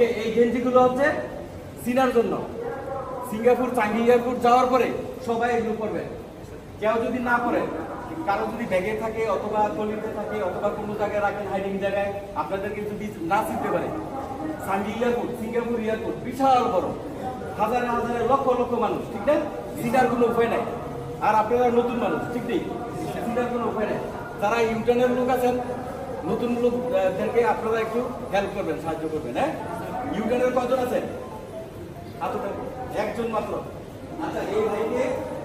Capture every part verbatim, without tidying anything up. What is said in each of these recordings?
ওকে, এই গেঞ্জিগুলো হচ্ছে সিনার জন্য। সিঙ্গাপুর চাঙ্গি এয়ারপোর্ট যাওয়ার পরে সবাই এগুলো পরবে। কেউ যদি না পরে, কারো যদি ব্যাগে থাকে অথবা ট্রলিতে থাকে অথবা কোনো জায়গায় রাখেন হাইডিং জায়গায়, আপনাদেরকে যদি না চিনতে পারে, চাঙ্গি এয়ারপোর্ট সিঙ্গাপুর এয়ারপোর্ট বিশাল বড়, হাজারে হাজারে লক্ষ লক্ষ মানুষ, ঠিক না? সিটার কোনো উপায় নাই। আর আপনারা নতুন মানুষ, ঠিক নেই, সিটার কোনো উপায় নাই। যারা ইউটার্নের লোক আছেন, নতুন লোকদেরকে আপনারা একটু হেল্প করবেন, সাহায্য করবেন। হ্যাঁ, ইউটার্নের কজন আছেন? একজন মাত্র। আচ্ছা, এই ভাইকে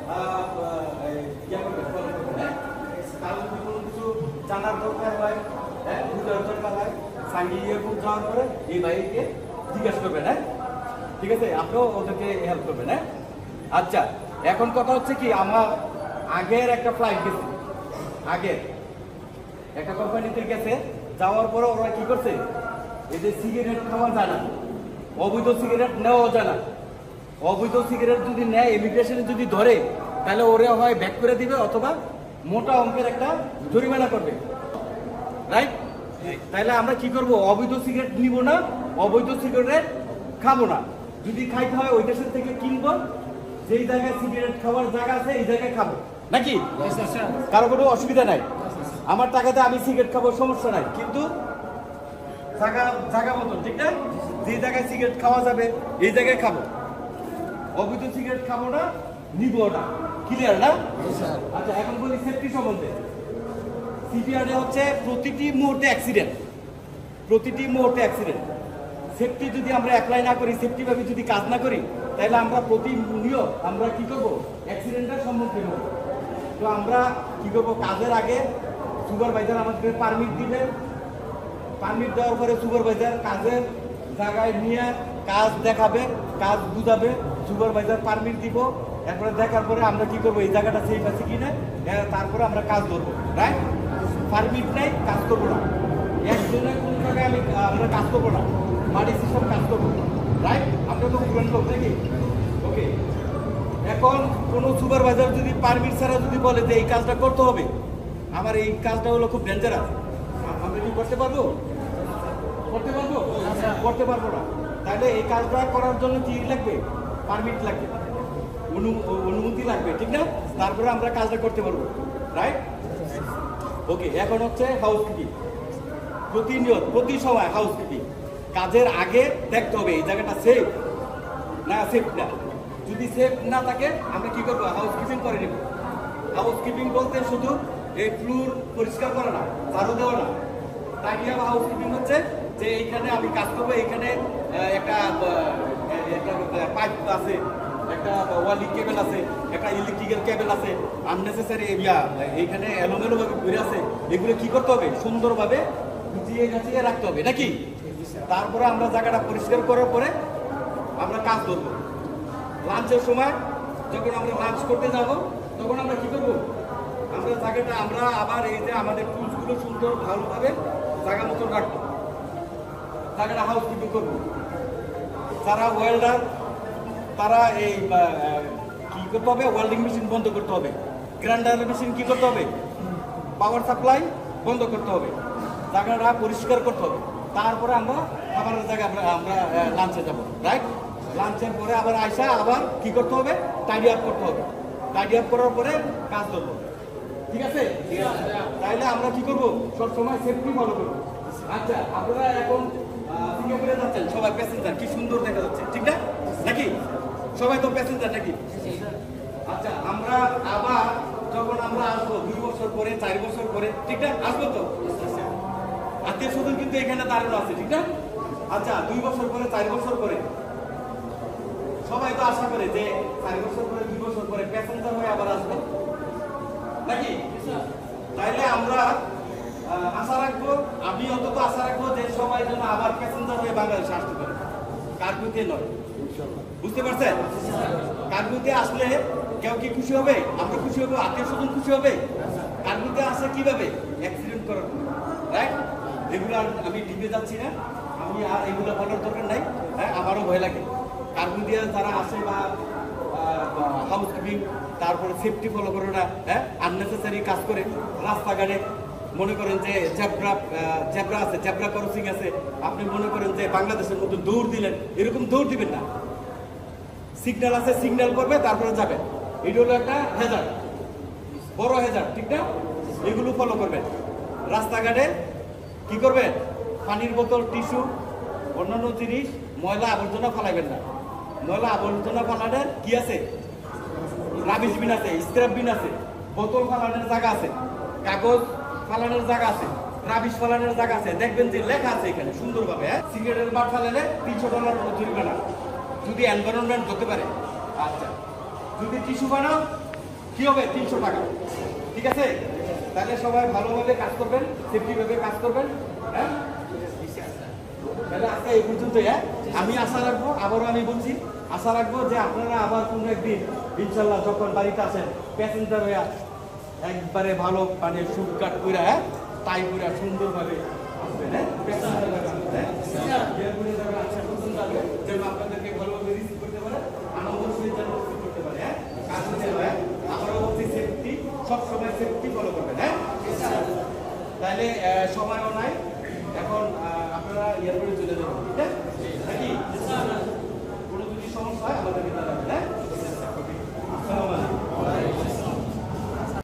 ইয়ে করবেন, ফলো করবেন। হ্যাঁ, কারো যদি কোনো কিছু জানার দরকার হয়, হ্যাঁ, বুঝার দরকার হয়, সাঙ্গি এয়ারপোর্ট যাওয়ার পরে এই ভাইকে জিজ্ঞাসা করবেন। হ্যাঁ, ঠিক আছে, আপনিও ওদেরকে হেল্প করবেন। হ্যাঁ, আচ্ছা, এখন কথা হচ্ছে কি, আমার আগের একটা ফ্লাইট গেছে, আগের একটা কোম্পানিতে গেছে, যাওয়ার পরে ওরা কি করছে, এই যে সিগারেট খাওয়া যায় না, অবৈধ সিগারেট নেওয়া যায় না। অবৈধ সিগারেট যদি নেয়, ইমিগ্রেশনে যদি ধরে, তাহলে ওরা হয় ব্যাক করে দিবে অথবা মোটা অঙ্কের একটা জরিমানা করবে, রাইট? তাহলে আমরা কি করব, অবৈধ সিগারেট নিব না, অবৈধ সিগারেট খাবো না। যদি খাইতে হয় ওই দেশের থেকে কিনবো, যেই জায়গায় সিগারেট খাওয়ার জায়গা আছে এই জায়গায় খাবো, নাকি? কারো কোনো অসুবিধা নাই, আমার টাকাতে আমি সিগারেট খাবো, সমস্যা নাই। কিন্তু জায়গা জায়গা মতন, ঠিক না? যে জায়গায় সিগারেট খাওয়া যাবে এই জায়গায় খাবো, অবৈধ সিগারেট খাবো না, নিব না। ক্লিয়ার না? আচ্ছা, এখন বলি সেফটি সম্বন্ধে। সিপিআরে হচ্ছে প্রতিটি মুহূর্তে অ্যাক্সিডেন্ট, প্রতিটি মুহূর্তে অ্যাক্সিডেন্ট। সেফটি যদি আমরা অ্যাপ্লাই না করি, সেফটি ভাবে যদি কাজ না করি, তাহলে আমরা প্রতিনিয়ত আমরা কি করবো, অ্যাক্সিডেন্টের সম্মুখীন হব। তো আমরা কি করবো, কাজের আগে সুপারভাইজার আমাদের পারমিট দিবে, পারমিট দেওয়ার পরে সুপারভাইজার কাজের জায়গায় নিয়ে কাজ দেখাবে, কাজ বুঝাবে, সুপারভাইজার পারমিট দিব, এরপরে দেখার পরে আমরা কি করবো, এই জায়গাটা সেফ আছে কিনা, তারপরে আমরা কাজ ধরবো, রাইট? পারমিট নেই, কাজ করবো না। একজনের কোন জায়গায় আমি আমরা কাজ করবো না, বাড়ি সিস্টেম কাজ করবো, রাইট? আপনার তো পুরান লোক নাকি? ওকে, এখন কোনো সুপারভাইজার যদি পারমিট ছাড়া যদি বলে যে এই কাজটা করতে হবে, আমার এই কাজটা হলো খুব ডেঞ্জারাস, আমরা কি করতে পারবো? করতে পারবো? করতে পারবো না। তাহলে এই কাজটা করার জন্য কি লাগবে? পারমিট লাগবে, অনুমতি লাগবে, ঠিক না? তারপরে আমরা কাজটা করতে পারবো, রাইট? ওকে, এখন হচ্ছে হাউসকিপিং। প্রতিনিয়ত প্রতি সময় হাউসকিপিং, কাজের আগে দেখতে হবে এই জায়গাটা সেফ না সেফ না। যদি সেফ না থাকে আমরা কি করবো, হাউসকিপিং করে নেব। হাউসকিপিং বলতে শুধু এই ফ্লোর পরিষ্কার করা না, ঝাড়ু দেওয়া না। টাইডি আপ হাউসকিপিং হচ্ছে যে এইখানে আমি কাজ করবো, এখানে একটা পাইপ আছে, একটা ওয়ালিং কেবল আছে, একটা ইলেকট্রিক্যাল কেবল আছে, আননেসেসারি ইয়া এইখানে এলোমেলো ভাবে ঘুরে আছে, এগুলো কি করতে হবে, সুন্দরভাবে গুছিয়ে গাছিয়ে রাখতে হবে, নাকি? তারপরে আমরা জায়গাটা পরিষ্কার করার পরে আমরা কাজ ধরবো। লাঞ্চের সময় যখন আমরা লাঞ্চ করতে যাব, তখন আমরা কি করবো, আমরা জায়গাটা আমরা আবার এই যে আমাদের টুলসগুলো সুন্দর ভালোভাবে জায়গা মতন রাখবো, জায়গাটা হাউসকিপিং করবো। যারা ওয়েল্ডার তারা এই কি করতে হবে, ওয়েল্ডিং মেশিন বন্ধ করতে হবে, গ্রাইন্ডার মেশিন কি করতে হবে, পাওয়ার সাপ্লাই বন্ধ করতে হবে, জায়গাটা পরিষ্কার করতে হবে। তারপরে আমরা খাবারের জায়গায় আমরা আমরা লাঞ্চে যাবো, রাইট? লাঞ্চের পরে আবার আইসা আবার কি করতে হবে, টাইডি আপ করতে হবে। টাইডি আপ করার পরে কাজ ধরবো, ঠিক আছে? তাইলে আমরা কি করবো, সবসময় সেফটি ফলো করবো। আচ্ছা, আপনারা এখন সিঙ্গাপুরে যাচ্ছেন, সবাই প্যাসেঞ্জার, কি সুন্দর দেখা যাচ্ছে, ঠিক না? নাকি সবাই তো প্যাসেঞ্জার নাকি? আচ্ছা, আমরা আবার যখন আমরা আসবো দুই বছর পরে, চার বছর পরে, ঠিক না? আসবো তো, আত্মীয় স্বজন কিন্তু এখানে দাঁড়ানো আছে, ঠিক না? আচ্ছা, দুই বছর পরে, চার বছর পরে সবাই তো আশা করে যে চার বছর পরে, দুই বছর পরে প্যাসেঞ্জার হয়ে আবার আসবো, নাকি? তাইলে আমরা আশা রাখবো, আমি অন্তত আশা রাখবো যে সবাই যেন আবার প্যাসেঞ্জার হয়ে বাংলাদেশে আসতে পারে, কার্গোতে নয়। বুঝতে পারছেন? কার্গোতে আসলে কেউ কি খুশি হবে? আমরা খুশি হবো, আত্মীয় স্বজন খুশি হবে। কার্গোতে আসে কিভাবে, অ্যাক্সিডেন্ট করার, রাইট? এগুলো আমি ডিপে যাচ্ছি না, আমি আর এগুলো বলার দরকার নাই। হ্যাঁ, আমারও ভয় লাগে। কার্গো দিয়ে যারা আসে বা হাউসকিপিং, তারপরে সেফটি ফলো করে না, হ্যাঁ, আননেসেসারি কাজ করে রাস্তাঘাটে মনে করেন যে জ্যাবরা জ্যাবরা আছে, জ্যাবরা ক্রসিং আছে, আপনি মনে করেন যে বাংলাদেশের মধ্যে দৌড় দিলেন, এরকম দৌড় দিবেন না। সিগন্যাল আছে, সিগন্যাল করবে, তারপরে যাবেন। এটা হলো একটা হ্যাজার্ড, বড় হ্যাজার্ড, ঠিক না? এগুলো ফলো করবেন। রাস্তাঘাটে কি করবেন? পানির বোতল, টিস্যু, অন্যান্য জিনিস, ময়লা আবর্জনা ফালাইবেন না। ময়লা আবর্জনা ফালানোর কি আছে? রাবিশ বিন আছে, স্ক্র্যাপ বিন আছে, বোতল ফালানোর জায়গা আছে, কাগজ ফালানোর জায়গা আছে, রাবিশ ফালানোর জায়গা আছে। দেখবেন যে লেখা আছে এখানে সুন্দরভাবে, হ্যাঁ? সিগারেটের বাট ফালালে তিনশো ডলার মতো জরিমানা, যদি এনভায়রনমেন্ট ধরতে পারে। আচ্ছা, যদি টিস্যু বানাও কি হবে? তিনশো টাকা। ঠিক আছে? তাহলে সবাই ভালোভাবে কাজ করবেন, সেফটিভাবে কাজ করবেন, হ্যাঁ? তাহলে আজকে এই পর্যন্ত, হ্যাঁ? আমি আশা রাখবো, আবারও আমি বলছি, আশা রাখবো যে আপনারা আবার কোনো একদিন ইনশাল্লাহ যখন বাড়িতে আসেন প্যাসেঞ্জার হইয়া একবারে ভালো মানে শুট কাট করে, হ্যাঁ, টাই করে সুন্দরভাবে আসবেন, হ্যাঁ? প্যাসেঞ্জার হয়ে আসবেন, হ্যাঁ? এয়ারপোর্টে যাবেন, আচ্ছা পর্যন্ত আসবেন, যেন আপনাদেরকে ভালোভাবে রিসিভ করতে পারে, আনন্দ সহিত যেন রিসিভ করতে পারে, হ্যাঁ? কাজ হতে হয়, আবারও বলছি সেফটি, সবসময় সেফটি ফলো করবেন, হ্যাঁ? তাহলে সময়ও নাই, এখন আপনারা এয়ারপোর্টে চলে যাবেন, ঠিক আছে? নাকি?